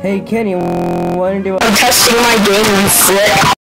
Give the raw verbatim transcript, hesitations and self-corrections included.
Hey Kenny, wanna do? I'm testing my game and flip.